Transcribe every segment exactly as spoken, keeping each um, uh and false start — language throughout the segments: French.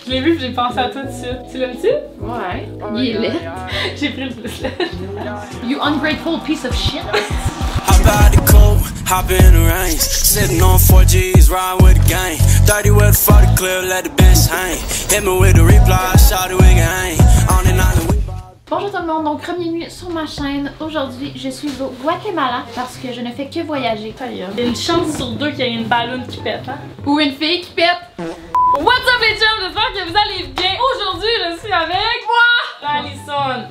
Je l'ai vu et j'ai pensé à toi tout de suite. Tu l'aimes-tu? Ouais. Il est laid. J'ai pris le plus laid. You ungrateful piece of shit. Hop out the cold, hop in the range. Sitting on four G's, riding with the gang. thirty with the forty clip, let the bitch hang. Hit me with the reply, shout it, we can hang. On and on and we. Bonjour tout le monde, donc bienvenue sur ma chaîne. Aujourd'hui, je suis au Guatemala parce que je ne fais que voyager. Il y a une chance sur deux qu'il y ait une ballonne qui pète, hein? Ou une fille qui pète. What's up les chums, j'espère que vous allez bien. Aujourd'hui, je suis avec moi, Alison.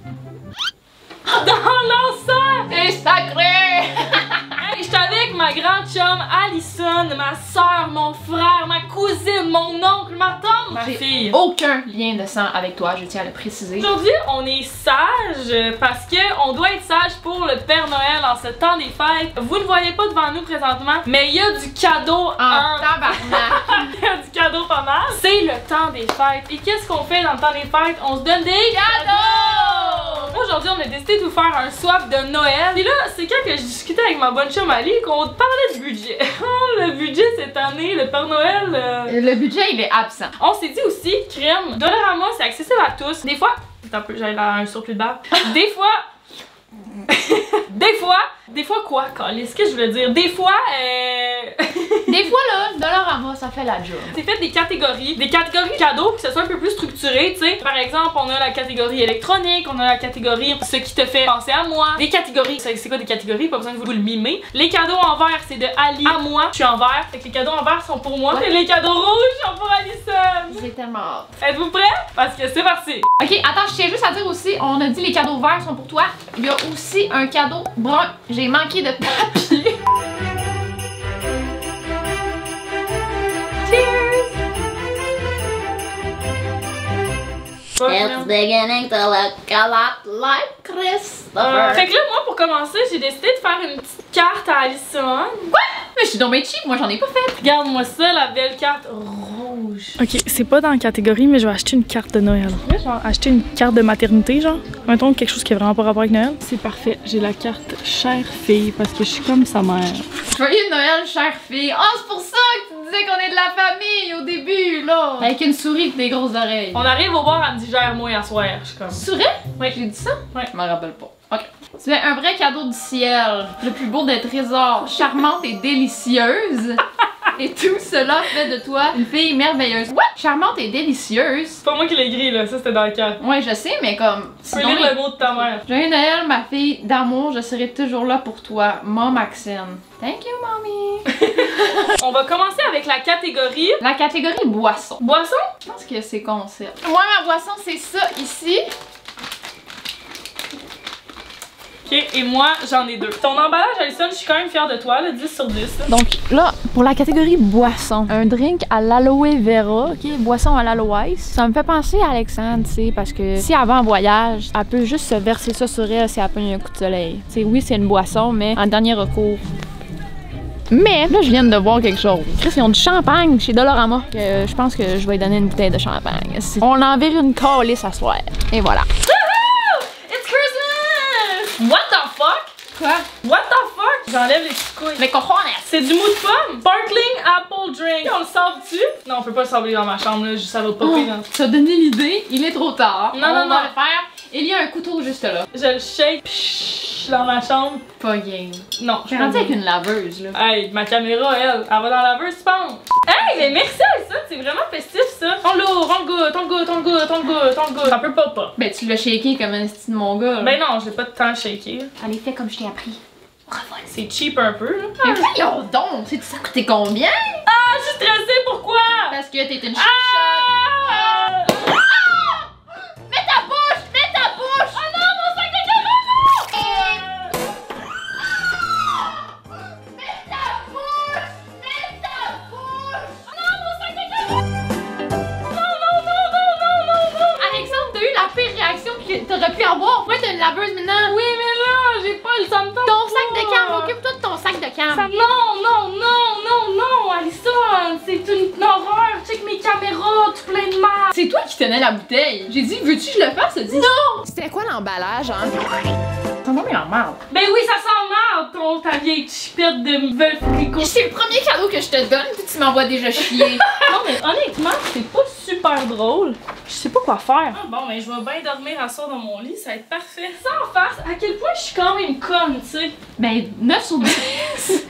Dans l'enceinte! C'est sacré! Hey, j'étais avec ma grande chum Alison, ma soeur, mon frère, ma cousine, mon oncle, ma tante, ma fille. Aucun lien de sang avec toi, je tiens à le préciser. Aujourd'hui, on est sage parce que on doit être sage pour le Père Noël en ce temps des fêtes. Vous ne voyez pas devant nous présentement, mais il y a du cadeau en en tabarnak. Il y a du cadeau pas mal. C'est le temps des fêtes. Et qu'est-ce qu'on fait dans le temps des fêtes? On se donne des cadeaux! Aujourd'hui, on a décidé de vous faire un swap de Noël. Et là, c'est quand que je discutais avec ma bonne chum Ali qu'on parlait de budget. Le budget cette année, le Père Noël... Euh... Le budget, il est absent. On s'est dit aussi, crème, Dollarama, c'est accessible à tous. Des fois... Attends un peu, j'avais un surplus de barbe. Des fois... des fois... Des fois quoi, Carlis? Qu'est-ce que je voulais dire? Des fois, euh... Des fois, là, Dollarama, ça fait la job. C'est fait des catégories, des catégories cadeaux, que ce soit un peu plus structuré, tu sais. Par exemple, on a la catégorie électronique, on a la catégorie ce qui te fait penser à moi. Les catégories, c'est quoi des catégories? Pas besoin de vous le mimer. Les cadeaux en vert, c'est de Ali à moi. Je suis en vert, fait que les cadeaux en vert sont pour moi. Et les cadeaux rouges sont pour Alison. J'ai tellement hâte. Êtes-vous prêts? Parce que c'est parti. Ok, attends, je tiens juste à dire aussi, on a dit les cadeaux verts sont pour toi. Il y a aussi un cadeau brun. J'ai manqué de papier. It's beginning to look a lot like Christopher. Euh, fait que là, moi, pour commencer, j'ai décidé de faire une petite carte à Alison. Quoi? Mais je suis donc bien cheap, moi j'en ai pas fait. Regarde-moi ça, la belle carte rouge. Ok, c'est pas dans la catégorie, mais je vais acheter une carte de Noël. Là, je vais acheter une carte de maternité, genre. Mettons quelque chose qui a vraiment pas rapport avec Noël. C'est parfait, j'ai la carte chère fille parce que je suis comme sa mère. Joyeux Noël, chère fille. Oh, c'est pour ça que tu disais qu'on est de la famille au début, là. Avec une souris et des grosses oreilles. On arrive au bar, elle me dit gère-moi à soir. Je suis comme. C'est vrai? Ouais. J'ai dit ça? Ouais. Je m'en rappelle pas. Ok. Tu es un vrai cadeau du ciel, le plus beau des trésors, charmante et délicieuse. Et tout cela fait de toi une fille merveilleuse. What? Charmante et délicieuse? C'est pas moi qui l'ai écrit, là. Ça, c'était dans le carte. Ouais, je sais, mais comme... Tu peux lire le mot de ta mère. Joyeux Noël, ma fille d'amour, je serai toujours là pour toi, mon Maxine. Thank you, mommy. On va commencer avec la catégorie... La catégorie boisson. Boisson? Je pense que c'est concept. Moi, ma boisson, c'est ça, ici. Ok, et moi, j'en ai deux. Ton emballage, Alison, je suis quand même fière de toi, là, dix sur dix. Là. Donc là, pour la catégorie boisson, un drink à l'aloe vera, ok, boisson à l'aloès. Ça me fait penser à Alexandre, tu sais, parce que si elle va en voyage, elle peut juste se verser ça sur elle si elle prend un coup de soleil. Tu sais, oui, c'est une boisson, mais en dernier recours. Mais là, je viens de voir quelque chose. Chris, ils ont du champagne chez Dollarama. Que je pense que je vais lui donner une bouteille de champagne. On en vire une calice à soir. Et voilà. What the fuck? Quoi? What the fuck? J'enlève les petites couilles. Mais cojones! C'est du mou de pomme. Sparkling apple drink. On le sort-tu? Non, on peut pas le sabler dans ma chambre, là. Ça va popper dans... T'as donné l'idée, il est trop tard. Non, on non, va non. le faire. Il y a un couteau juste là. Je le shake pshhh, dans ma chambre. Pas game. Non, je suis rendue avec une laveuse, là. Hey, ma caméra, elle, elle va dans la laveuse, tu penses? Hey, mais merci à ça, c'est vraiment festif, ça. Ton lourd, ton goût, ton goût, ton goût, ton goût, ton goût. Ça peut pas pas. Ben, tu l'as shaké comme un style de mon gars. Là. Ben non, j'ai pas de temps à shaker. Allez, fais comme je t'ai appris. C'est cheap un peu, là. Mais voyons donc! Ça coûtait combien? Ah, je suis stressée, pourquoi? Parce que t'es une chichotte. Ah! Mets ta bouche! Mets ta bouche! Oh non, mon sac de caramel! Mets ta bouche! Mets ta bouche! Oh non, mon sac de caramel! Non, non, non, non, non, non, non! Alexandre, t'as eu la pire réaction que t'aurais pu avoir. Pourquoi t'as une laveuse maintenant? Oui, mais là, j'ai pas le temps de temps. Ton sac de cam, occupe-toi de ton sac de cam. Ça, non, non, non, non, non, Alison, c'est une horreur. Check mes caméras, tout plein de marde. C'est toi qui tenais la bouteille. J'ai dit, veux-tu que je le fasse? Elle dit non! C'était quoi l'emballage, hein? Ça m'a mis en merde. Ben oui, ça sent mal. Regarde ton, ta vieille chipette de veuf tricot. C'est le premier cadeau que je te donne, puis tu m'envoies déjà chier. Non, mais honnêtement, c'est pas super drôle. Je sais pas quoi faire. Ah, bon, mais je vais bien dormir à soir dans mon lit, ça va être parfait. Sans face, à quel point je suis quand même conne, tu sais. Ben, neuf sur dix.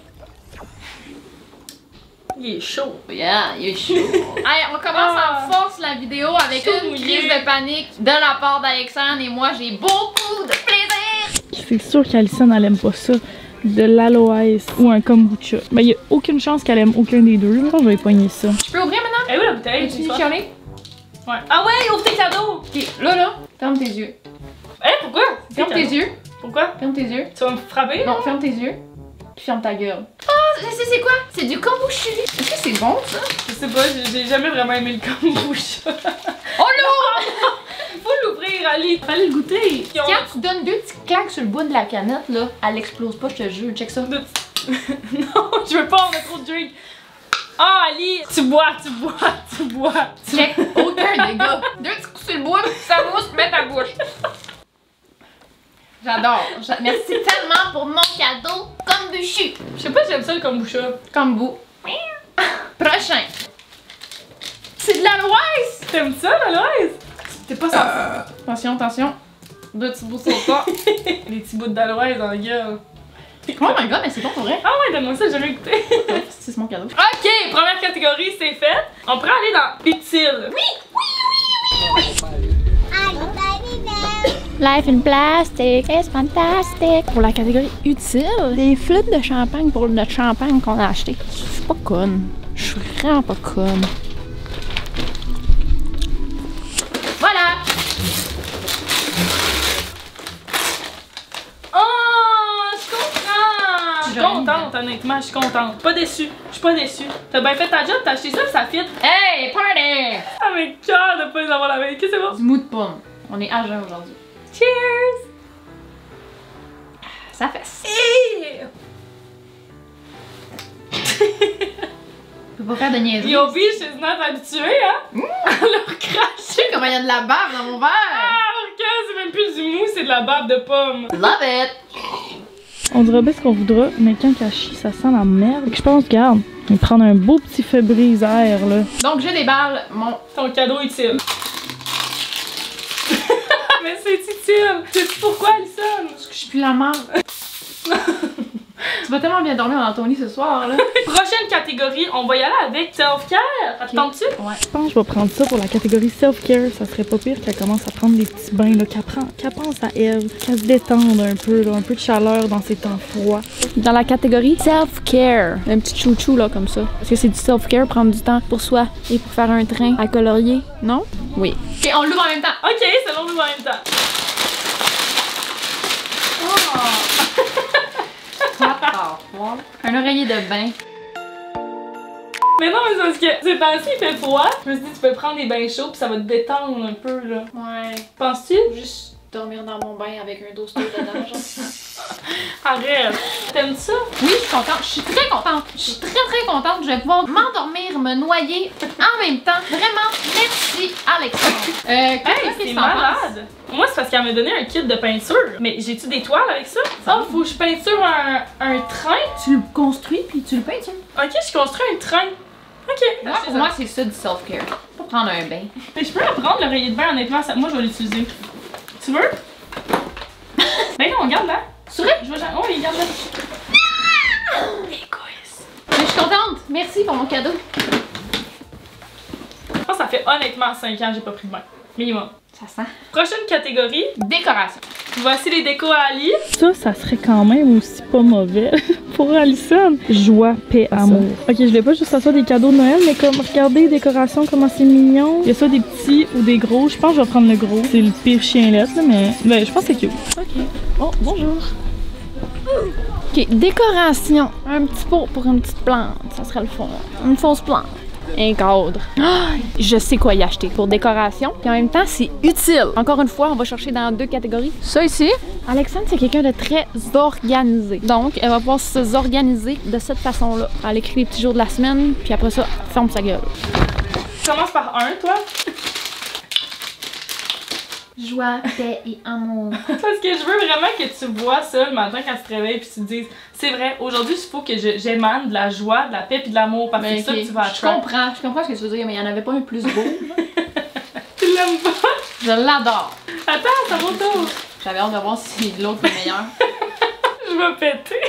Il est chaud. Yeah, il est chaud. Hey, on commence Ah. en force la vidéo avec Chaud une mouillé. crise de panique de la part d'Alexandre et moi, j'ai beaucoup de plaisir. C'est sûr qu'Alison, elle aime pas ça. De l'aloès ou un kombucha. Ben, il y a aucune chance qu'elle aime aucun des deux. Je pense que je vais pogner ça. Je peux ouvrir maintenant? Eh où la bouteille? Peux-tu J'ai soif. chialer? Ouais. Ah ouais, ouvre tes cadeaux! Ok, là, là, ferme tes yeux. Eh, pourquoi? Ferme tes yeux. Pourquoi? Ferme tes yeux. Tu vas me frapper? Non, ferme tes yeux. Puis ferme ta gueule. Oh, je sais c'est quoi? C'est du kombucha. Est-ce que c'est bon, ça? Je sais pas, j'ai j'ai jamais vraiment aimé le kombucha. Oh là! Faut l'ouvrir, Ali. Fallait le goûter. Ils ont- Quand tu donnes deux petites claques sur le bout de la canette, là, elle explose pas, je te jure. Check ça. de- Non, je veux pas, on a trop de drink. Ah, Ali, tu bois, tu bois, tu bois. Check, aucun dégât. Deux petits coups sur le bout, ça mousse, mets ta bouche. J'adore. J'a- Merci tellement pour mon cadeau kombucha. Je sais pas si j'aime ça le kombucha. Comme vous. Prochain. C'est de l'aloès. T'aimes ça, l'aloès? T'es pas senti? Attention, attention. Deux petits bouts sur pas. Les petits bouts d'aloès dans la gueule. Oh my god, mais c'est bon pour vrai. Ah ouais, donne-moi ça, j'ai jamais goûté. C'est mon cadeau. Ok, première catégorie, c'est fait. On pourrait aller dans utile. Life in plastic is fantastic. Pour la catégorie utile, des flûtes de champagne pour notre champagne qu'on a acheté. Je suis pas conne. Je suis vraiment pas conne. Voilà! Oh, je suis contente. Je suis J'aime contente, honnêtement, je suis contente. Pas déçue. Je suis pas déçue. T'as bien fait ta job, t'as acheté ça pis ça fit. Hey, party! Ah, mais cœur de pas les avoir la veille. Qu'est-ce que c'est bon? Du mou de pomme. On est à jeun aujourd'hui. Cheers! Ça fesse. Hey! Je peux pas faire de niaiserie. Yo, bitch, she's not habituée, hein? À leur cracher. Comment il y a de la bave dans mon verre? Ah, que c'est même plus du mou, c'est de la bave de pomme. Love it! On dira bien ce qu'on voudra, mais quand elle chie, ça sent la merde. Fait que je pense, regarde, on va prendre un beau petit Febreze-Air, là. Donc, je déballe mon. Ton cadeau utile. Mais c'est utile. Sais-tu pourquoi, Alison? Parce que je suis plus la merde. Tu vas tellement bien dormir dans ton lit ce soir, là. Prochaine catégorie, on va y aller avec self-care. Attends-tu? Ouais. Je pense que je vais prendre ça pour la catégorie self-care. Ça serait pas pire qu'elle commence à prendre des petits bains, là, qu'elle prend- qu'elle pense à elle, qu'elle se détende un peu, là, un peu de chaleur dans ces temps froids. Dans la catégorie self-care, un petit chouchou là comme ça. Est-ce que c'est du self-care, prendre du temps pour soi et pour faire un train à colorier? Non? Oui. Ok, on l'ouvre en même temps. Ok, c'est long en même temps. Oh. Un oreiller de bain. Mais non, mais c'est parce que c'est temps-ci, il fait froid. Je me suis dit, tu peux prendre des bains chauds pis ça va te détendre un peu, là. Ouais. Penses-tu? Juste dormir dans mon bain avec un dos dedans, genre. Arrête. T'aimes ça? Oui, je suis contente. Je suis très contente. Je suis très très contente. Je vais pouvoir m'endormir, me noyer en même temps. Vraiment, merci Alexandre. Euh, Hey, qu'est-ce que c'est t'en penses? malade! Moi, c'est parce qu'elle m'a donné un kit de peinture. Mais j'ai-tu des toiles avec ça? Ah, faut que je peinture un, un train? Tu le construis puis tu le peins, tu Ok, je construis un train. Ok. Moi, acheter pour ça. moi, c'est ça du self-care. Pas prendre un bain. Mais je peux en prendre l'oreiller de bain, honnêtement, ça- moi je vais l'utiliser. Tu veux? Ben non, regarde là. C'est vrai? Je vais jamais. Oh, il regarde là. Égoïste. Mais je suis contente. Merci pour mon cadeau. Je pense que ça fait honnêtement cinq ans que j'ai pas pris de bain. Minimum. Ça sent. Prochaine catégorie. Décoration. Voici les décos à Ali. Ça, ça serait quand même aussi pas mauvais pour Alison. Joie, paix, amour. Ok, je vais pas juste asseoir des cadeaux de Noël, mais comme, regardez les décorations, comment c'est mignon. Il y a ça des petits ou des gros. Je pense que je vais prendre le gros. C'est le pire chien lettre, là, mais ben, je pense que c'est cute. Ok. Oh, bonjour. Ok, décoration. Un petit pot pour une petite plante. Ça serait le fond. Une fausse plante. Un cadre. Ah, je sais quoi y acheter pour décoration. Puis en même temps, c'est utile. Encore une fois, on va chercher dans deux catégories. Ça ici, Alexandre, c'est quelqu'un de très organisé. Donc, elle va pouvoir s'organiser de cette façon-là. Elle écrit les petits jours de la semaine, puis après ça, ferme sa gueule. Commence par un, toi. Joie, paix et amour. Parce que je veux vraiment que tu vois ça le matin quand tu te réveilles puis tu te dises c'est vrai, aujourd'hui il faut que j'émane de la joie, de la paix puis de l'amour parce que Ben, c'est okay. ça que tu vas Je comprends, je comprends ce que tu veux dire, mais il y en avait pas un plus beau. Tu l'aimes pas? Je l'adore. Attends, ça va tour. J'avais hâte de voir si l'autre est meilleur. Je vais péter.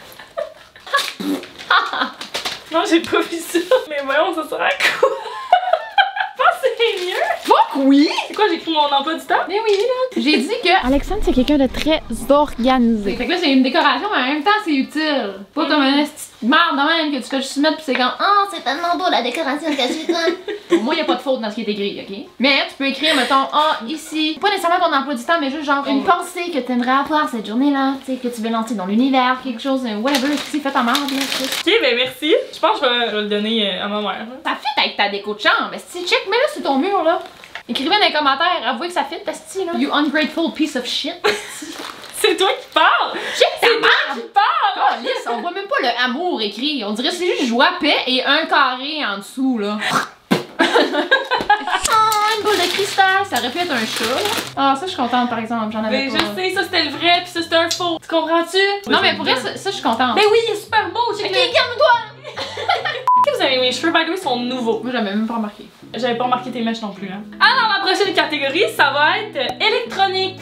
Non, j'ai pas vu ça. Mais voyons, ça sert à quoi? Je pense que c'est mieux. Fuck oui! C'est quoi, j'écris mon emploi du temps? Mais oui, là. J'ai dit que Alexandre, c'est quelqu'un de très organisé. Fait que là, c'est une décoration, mais en même temps, c'est utile. Pas comme une petite merde de même que tu fais juste mettre pis c'est comme oh, c'est tellement beau la décoration que tu fais. Pour moi, y a pas de faute dans ce qui est écrit, ok? Mais tu peux écrire, mettons, ah, oh, ici. Pas nécessairement ton emploi du temps, mais juste genre une pensée que t'aimerais avoir cette journée-là. Tu sais, que tu veux lancer dans l'univers, quelque chose, whatever. C'est fait en merde, là. Ok, ben merci. Je pense que je vais, je vais le donner à ma mère. Ça fit avec ta déco de chambre. Si check, mets-le sur ton mur, là. Écrivez dans les commentaires, avouez que ça fit, Esti, là. You ungrateful piece of shit, Esti. C'est toi qui parles! Check ta C'est toi merde! qui parles! Oh, lisse, on voit même pas le amour écrit. On dirait que c'est juste joie, paix et un carré en dessous, là. Oh, une boule de cristal! Ça aurait pu être un chat, là. Ah, ça, je suis contente, par exemple. J'en avais Mais pas. je sais, ça c'était le vrai, puis ça c'était un faux. Tu comprends-tu? Non, mais pour vrai, ça, ça, je suis contente. Mais oui, il est super beau! Ok, calme-toi! Est-ce que vous avez mes cheveux, by the way, sont nouveaux? Moi, j'avais même pas remarqué. J'avais pas remarqué tes mèches non plus, hein. Alors, la prochaine catégorie, ça va être euh, électronique.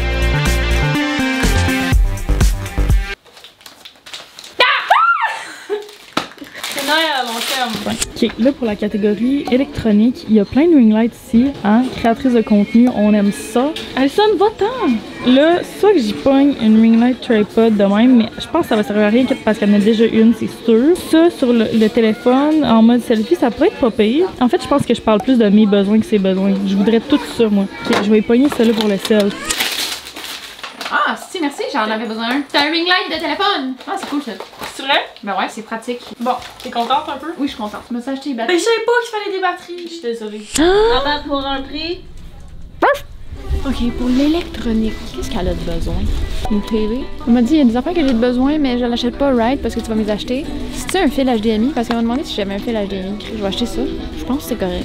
C'est Noël, on t'aime. Ok, là pour la catégorie électronique, il y a plein de ring lights ici, hein, créatrice de contenu, on aime ça. Alison, va-t'en! Là, soit que j'y pogne une ring light tripod de même, mais je pense que ça va servir à rien parce qu'elle en a déjà une, c'est sûr. Ça, sur le, le téléphone, en mode selfie, ça pourrait être pas pire. En fait, je pense que je parle plus de mes besoins que ses besoins. Je voudrais tout ça, moi. Ok, je vais y pogner ça là pour le self. Ah, si, merci, j'en avais besoin. C'est un ring light de téléphone. Ah, c'est cool, ça. C'est vrai? Ben ouais, c'est pratique. Bon, t'es contente un peu? Oui, je suis contente. Je me suis acheté les Mais batteries. je savais pas qu'il fallait des batteries. Je suis désolée. Attends pour un prix. Ok, pour l'électronique, qu'est-ce qu'elle a de besoin? Une T V? Elle m'a dit, il y a des affaires que j'ai de besoin, mais je l'achète pas right parce que tu vas me les acheter. Si tu as un fil H D M I, parce qu'elle m'a demandé si j'avais un fil H D M I, je vais acheter ça. Je pense que c'est correct.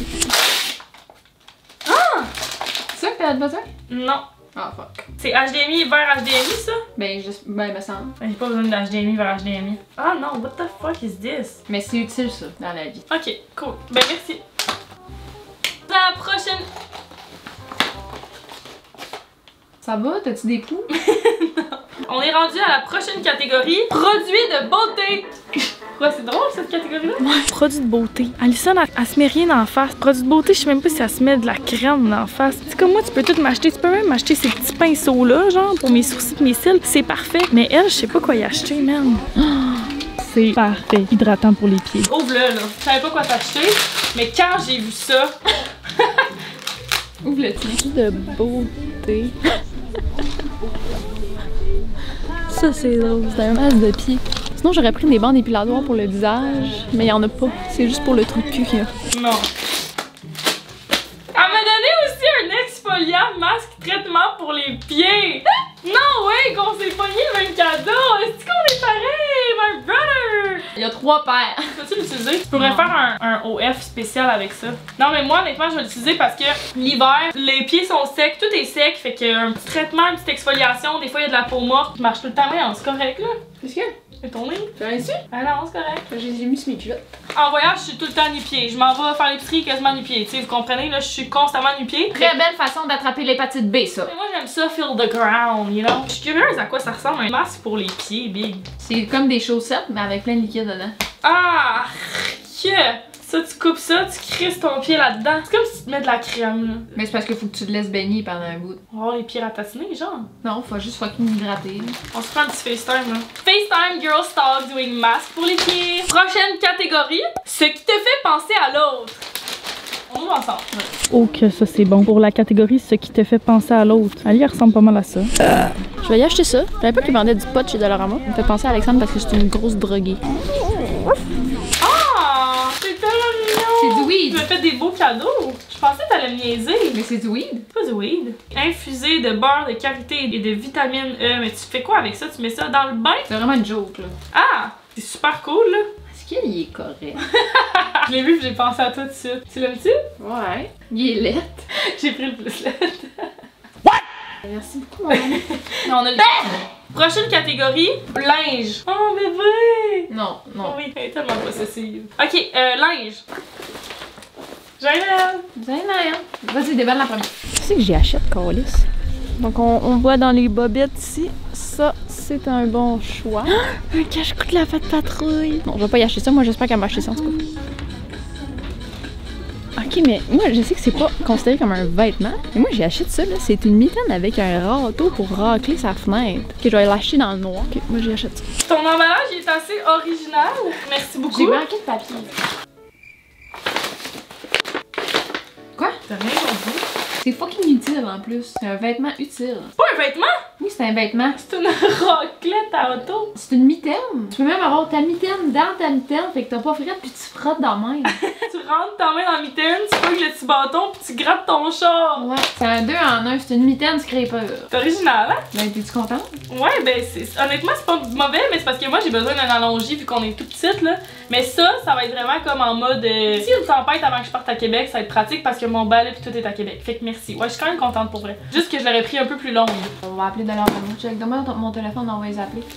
Ah! C'est ça que t'as de besoin? Non. Ah, fuck. C'est H D M I vers H D M I, ça? Ben, juste, ben, me semble. J'ai pas besoin de H D M I vers H D M I. Ah non, what the fuck is this? Mais c'est utile, ça, dans la vie. Ok, cool. Ben merci. La prochaine... Ça va? T'as-tu des poux? On est rendu à la prochaine catégorie. Produits de beauté. Ouais, c'est drôle cette catégorie-là. Produit de beauté. Alison, elle, elle se met rien en face. Produit de beauté, je sais même pas si elle se met de la crème en face. C'est comme moi, tu peux tout m'acheter. Tu peux même m'acheter ces petits pinceaux-là, genre, pour mes sourcils et mes cils. C'est parfait. Mais elle, je sais pas quoi y acheter, man. C'est parfait. Hydratant pour les pieds. Ouvre-le, là. Je savais pas quoi t'acheter, mais quand j'ai vu ça... Ouvre le tien. Produit de beauté. Ça, c'est drôle. C'est un masque de pied. Sinon, j'aurais pris des bandes épilatoires pour le visage, mais il y en a pas. C'est juste pour le trou de cul qu'il y a. Non. Elle m'a donné aussi un exfoliant masque traitement pour les pieds. Non, ouais, qu'on s'est pogné le même cadeau. Est-ce qu'on est pareil, my brother? Il y a trois paires. Peux-tu l'utiliser? Tu pourrais faire un, un O F spécial avec ça. Non, mais moi, honnêtement, je vais l'utiliser parce que l'hiver, les pieds sont secs, tout est sec. Fait qu'un petit traitement, une petite exfoliation, des fois, il y a de la peau morte. Je marche tout le temps, mais c'est correct, là. Qu'est-ce qu'il y a? C'est ton nez? T'as rien su? Ah non, c'est correct. J'ai mis sur mes culottes. En voyage, je suis tout le temps nu-pied. Je m'en vais faire l'épicerie quasiment nu-pied. Tu sais, vous comprenez, là, je suis constamment nu-pied. Très belle façon d'attraper l'hépatite B, ça. Mais moi, j'aime ça, feel the ground, you know? Je suis curieuse à quoi ça ressemble un masque pour les pieds, big. C'est comme des chaussettes, mais avec plein de liquide dedans. Ah! Que! Ça, tu coupes ça, tu crisses ton pied là-dedans. C'est comme si tu te mets de la crème, là. Mais c'est parce qu'il faut que tu te laisses baigner pendant un bout. On va avoir les pieds ratatinés, genre. Non, faut juste fucking hydrater. On se prend un petit FaceTime, là. FaceTime Girl Style doing mask pour les pieds. Prochaine catégorie, ce qui te fait penser à l'autre. On ouvre ensemble. Ouais. Oh, que ça, c'est bon. Pour la catégorie, ce qui te fait penser à l'autre. Ali, elle ressemble pas mal à ça. Euh. Je vais y acheter ça. Je savais pas qu'ils vendaient du pot chez Dollarama. Ça me fait penser à Alexandre parce que c'est une grosse droguée. Ah! C'est tellement mignon! C'est du weed! Tu m'as fait des beaux cadeaux! Je pensais que t'allais me niaiser! Mais c'est du weed! C'est pas du weed! Infusé de beurre de karité et de vitamine E. Mais tu fais quoi avec ça? Tu mets ça dans le bain? C'est vraiment une joke, là. Ah! C'est super cool, là! Est-ce qu'il est correct? Je l'ai vu et j'ai pensé à toi tout de suite. Tu l'aimes-tu? Ouais. Il est laid. J'ai pris le plus laid. Merci beaucoup, mon ami. Non, on a le Prochaine catégorie, linge. Oh bébé! Non, non. Oui, elle est tellement possessive. Ok, euh, linge. Jaël! Jaël, vas-y, déballe la première. C'est que j'y achète, Calis. Donc, on, on voit dans les bobettes ici. Ça, c'est un bon choix. Un cache-cou de la Fat Patrouille. Non, je vais pas y acheter ça. Moi, j'espère qu'elle m'a acheté ça, en tout cas. Ok, mais moi, je sais que c'est pas considéré comme un vêtement. Mais moi, j'ai acheté ça, là. C'est une mitaine avec un râteau pour racler sa fenêtre. Ok, je vais l'acheter dans le noir. Ok, moi, j'ai acheté ça. Ton emballage est assez original. Merci beaucoup. J'ai manqué de papier. Quoi? T'as rien compris? C'est fucking utile en plus. C'est un vêtement utile. C'est pas un vêtement? Oui, c'est un vêtement. C'est une raclette à auto. C'est une mitaine. Tu peux même avoir ta mitaine dans ta mitaine, fait que t'as pas frais puis tu frottes dans la main. Tu rentres ta main dans la mitaine, tu pognes le petit bâton puis tu grattes ton char. Ouais. C'est un deux en un. C'est une mitaine scraper. C'est original, hein? Ben, t'es-tu contente? Ouais, ben, c'est, honnêtement, c'est pas mauvais, mais c'est parce que moi, j'ai besoin d'un allongé vu qu'on est tout petite, là. Mais ça, ça va être vraiment comme en mode. Euh, si une tempête avant que je parte à Québec, ça va être pratique parce que mon balai pis tout est à Québec. Fait que merci. Ouais, je suis quand même contente pour vrai. Juste que je l'aurais pris un peu plus longue. On va appeler de l'heure pour nous. Check, donne-moi mon téléphone, on va les appeler.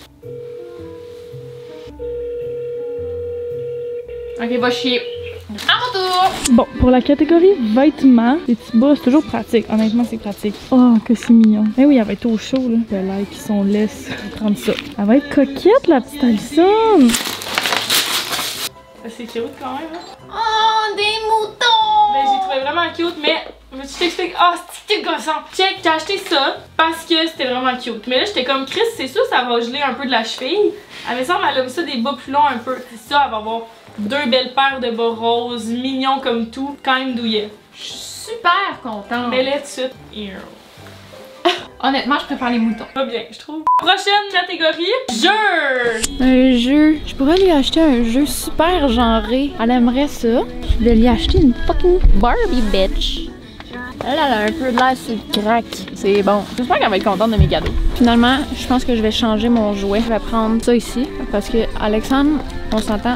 Ok, va chier. À mon tour! Bon, pour la catégorie vêtements, les petits bas, c'est toujours pratique. Honnêtement, c'est pratique. Oh, que c'est mignon. Eh oui, elle va être au chaud, là. De l'air qui sont laisses. Je vais prendre ça. Elle va être coquette, la petite Alison. C'est cute quand même, hein? Oh, des moutons! Ben, j'ai trouvé vraiment cute, mais. Mais tu t'expliques. Ah, oh, c'est gossant! Check, j'ai acheté ça parce que c'était vraiment cute. Mais là, j'étais comme Chris, c'est sûr, ça va geler un peu de la cheville. Elle me semble, elle a mis ça des bas plus longs un peu. C'est ça, elle va avoir deux belles paires de bas roses, mignons comme tout, quand même douillet. Je suis super contente. Mais là, tout de suite. Ew. Honnêtement, je préfère les moutons. Pas bien, je trouve. Prochaine catégorie, jeu! Un jeu. Je pourrais lui acheter un jeu super genré. Elle aimerait ça. Je vais lui acheter une fucking Barbie bitch. Elle, elle a un peu de l'air sur le crack. C'est bon. J'espère qu'elle va être contente de mes cadeaux. Finalement, je pense que je vais changer mon jouet. Je vais prendre ça ici. Parce que Alexandre, on s'entend.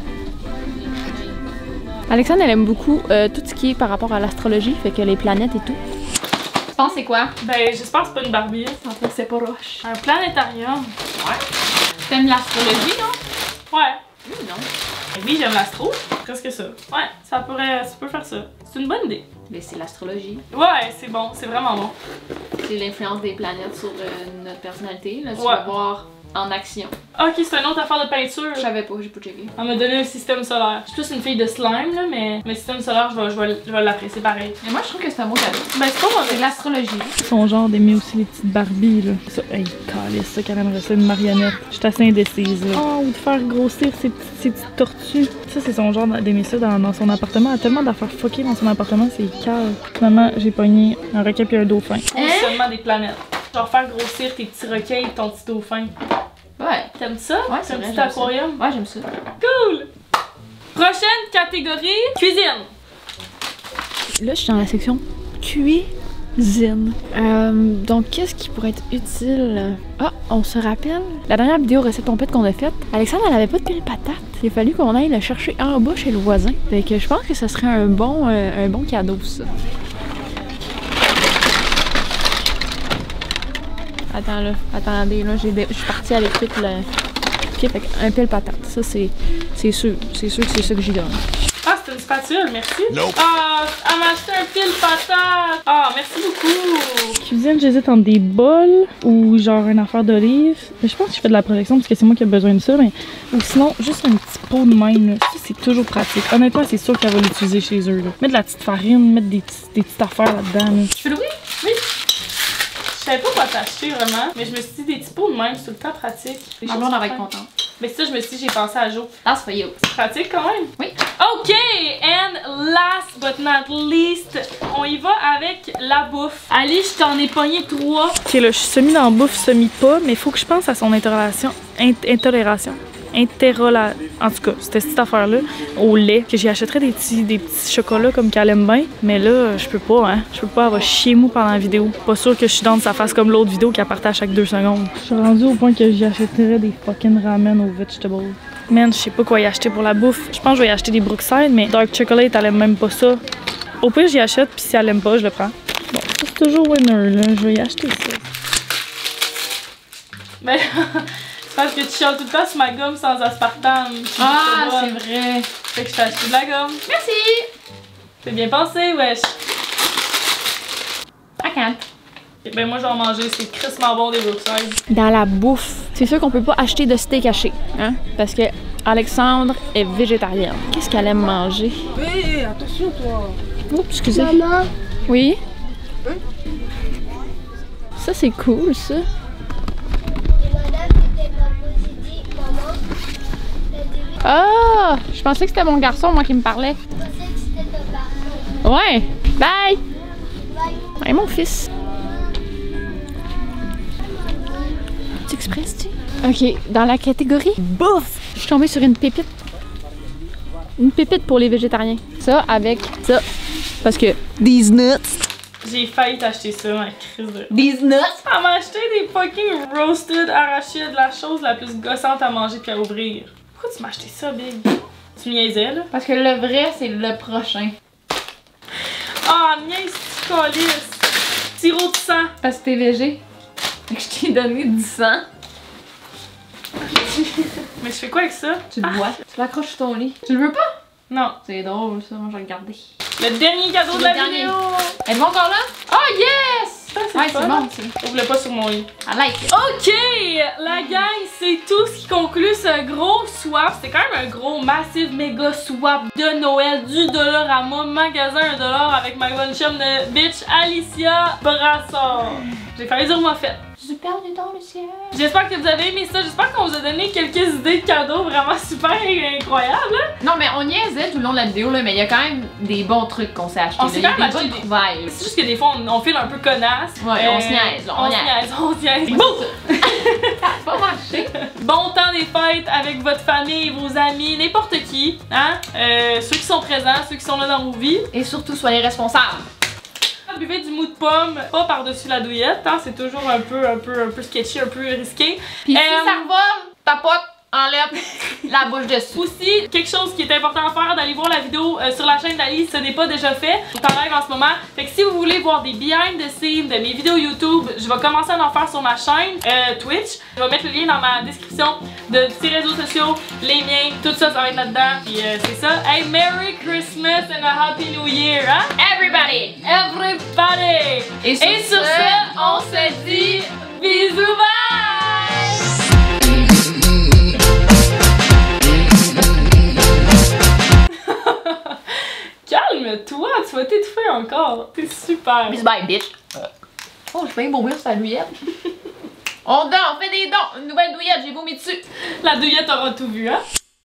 Alexandre, elle aime beaucoup euh, tout ce qui est par rapport à l'astrologie. Fait que les planètes et tout. Tu penses c'est quoi? Ben, j'espère que c'est pas une Barbie. En fait, c'est pas roche. Un planétarium. Ouais. T'aimes l'astrologie, non? Ouais. Oui, non. Ben oui, j'aime l'astro. Presque ça. Ouais, ça pourrait. Ça peut faire ça. C'est une bonne idée. Mais c'est l'astrologie. Ouais, c'est bon. C'est vraiment bon. C'est l'influence des planètes sur euh, notre personnalité. Là, tu Ouais. vas voir en action. Ok, c'est une autre affaire de peinture. Je savais pas, j'ai pas checké. Elle m'a donné un système solaire. Je suis plus une fille de slime, là, mais le système solaire, je vais, je vais, je vais l'apprécier pareil. Mais moi, je trouve que c'est un beau cadeau. Ben, c'est pas C'est mauvais. de l'astrologie. Son genre d'aimer aussi les petites Barbies, là. Ça, hey, calisse, ça qu'elle aimerait ça, une marionnette. Je suis assez indécise, là. Oh, ou de faire grossir ses petites, ses petites tortues. Ça, c'est son genre d'aimer ça dans, dans son appartement. Elle a tellement d'affaires fuckées dans son appartement, c'est calme. Finalement, j'ai pogné un requin et un dauphin. Positionnement des planètes. Genre faire grossir tes petits requins et ton petit dauphin. Ouais. T'aimes ça? Ouais, c'est un vrai, petit j'aime ça. aquarium? Ouais, j'aime ça. Cool! Prochaine catégorie, cuisine. Là, je suis dans la section cuisine. Euh, donc, qu'est-ce qui pourrait être utile? Ah, on se rappelle, la dernière vidéo recette pompette qu'on a faite, Alexandre, elle avait pas de pile patate. Il a fallu qu'on aille le chercher en bas chez le voisin. Fait que je pense que ce serait un bon, euh, un bon cadeau, ça. Attends là, attendez là, j'ai je suis partie à l'écrit là. Ok, fait un pile patate. Ça c'est c'est sûr, c'est sûr que c'est ça que j'y donne. Ah, c'est une spatule, merci. Nope. Ah, elle m'a acheté un pile patate. Ah, merci beaucoup. Cuisine, j'hésite entre des bols ou genre une affaire d'olive. Mais je pense que je fais de la protection parce que c'est moi qui ai besoin de ça. Mais... Ou sinon, juste un petit pot de même. Là. Ça, c'est toujours pratique. Honnêtement, c'est sûr qu'elle va l'utiliser chez eux. Là. Mettre de la petite farine, mettre des, petits, des petites affaires là-dedans. Là. Tu veux l'ouvrir? Oui. Je savais pas quoi t'acheter vraiment, mais je me suis dit des petits pots de même, c'est tout le temps pratique. Ma blonde va être contente. Mais ça, je me suis dit, j'ai pensé à Jo. That's for you. C'est pratique quand même. Oui. Ok, and last but not least, on y va avec la bouffe. Ali, je t'en ai pogné trois. Ok, là, je suis semi dans la bouffe, semi pas, mais il faut que je pense à son intolération. Int intolération. Interola... En tout cas, c'était cette affaire-là, au lait, que j'y achèterais des petits, des petits chocolats comme qu'elle aime bien. Mais là, je peux pas, hein. Je peux pas, elle va chier mou pendant la vidéo. Pas sûr que je suis dans de sa face comme l'autre vidéo qu'elle partait à chaque deux secondes. Je suis rendue au point que j'y achèterais des fucking ramen aux vegetables. Man, je sais pas quoi y acheter pour la bouffe. Je pense que je vais y acheter des Brookside, mais Dark Chocolate, elle aime même pas ça. Au pire, j'y achète, puis si elle aime pas, je le prends. Bon, C'est toujours winner, là. Je vais y acheter ça. Mais c'est parce que tu chiales tout le temps sur ma gomme sans aspartame. Ah, c'est vrai. Fait que je t'ai acheté de la gomme. Merci! C'est bien pensé, wesh. I can't. Et ben moi, je vais en manger. C'est crissement bon des Brookside. Dans la bouffe, c'est sûr qu'on peut pas acheter de steak haché, hein? Parce que Alexandre est végétarienne. Qu'est-ce qu'elle aime manger? Hé, attention toi! Oups, excusez. Maman, Oui? Hein? Ça, c'est cool, ça. et madame qui était pas posée, maman, elle devait Ah! Je pensais que c'était mon garçon, moi, qui me parlait. penser que c'était ton garçon. Ouais! Bye! Bye. Hey, mon fils. Tu express, tu? Ok, dans la catégorie bouffe, je suis tombée sur une pépite. Une pépite pour les végétariens. Ça avec ça. Parce que these nuts. J'ai failli t'acheter ça, ma crise de... These nuts. Elle m'a acheté des fucking roasted arachides, la chose la plus gossante à manger puis à ouvrir. Pourquoi tu m'as acheté ça, Big? Tu me niaisais, là? Parce que le vrai, c'est le prochain. Ah, niaise, tu calisses! Sirop de sang! Parce que t'es végé. Fait que je t'ai donné du sang. Mais je fais quoi avec ça? Tu le vois. Tu l'accroches sur ton lit. Tu le veux pas? Non. C'est drôle, ça. Moi, je vais le garder. Le dernier cadeau C'est de la le dernier. vidéo! Êtes-vous encore là? Oh yes! Ça, c'est Ouais, fun. c'est bon, c'est. Ouvre-le pas sur mon lit. I like it. Ok, la gang, c'est tout ce qui conclut ce gros swap. C'est quand même un gros, massif, méga swap de Noël du Dollarama, magasin un dollar avec ma bonne chum de bitch Alicia Brassard. J'ai failli dire moi fait. Super du dans le ciel. J'espère que vous avez aimé ça. J'espère qu'on vous a donné quelques idées de cadeaux vraiment super incroyables. Non, mais on niaisait tout le long de la vidéo, là, mais il y a quand même des bons trucs qu'on s'est achetés. On là. s'est Il y a quand même des acheté bonnes des- trouvailles. C'est juste que des fois, on, on file un peu connasse. Ouais, on se niaise, là, on on se niaise. niaise, on se niaise. Bon! Ça a pas marché. Bon temps des fêtes avec votre famille, vos amis, n'importe qui, hein? Euh, ceux qui sont présents, ceux qui sont là dans vos vies. Et surtout, soyez responsables. Buvez du mou de pomme, pas par-dessus la douillette, hein? C'est toujours un peu, un peu, un peu sketchy, un peu risqué. Puis si Euh, ça revole, tapote, enlève la bouche dessus. Aussi, quelque chose qui est important à faire, d'aller voir la vidéo euh, sur la chaîne d'Alice, ce n'est pas déjà fait. Je suis en live en ce moment. Fait que si vous voulez voir des behind the scenes de mes vidéos YouTube, je vais commencer à en faire sur ma chaîne euh, Twitch. Je vais mettre le lien dans ma description de ces réseaux sociaux, les miens, tout ça, ça va être là-dedans. Puis euh, c'est ça. Hey, Merry Christmas and a Happy New Year, hein? Everybody! Everybody! Et sur, Et sur ce, on se dit bisous, bye! Calme-toi, tu vas t'étouffer encore. T'es super. Bis bye, bitch. Oh, je fais vomir sur la douillette. On donne, on fait des dons. Une nouvelle douillette, j'ai vomi dessus. La douillette aura tout vu, hein?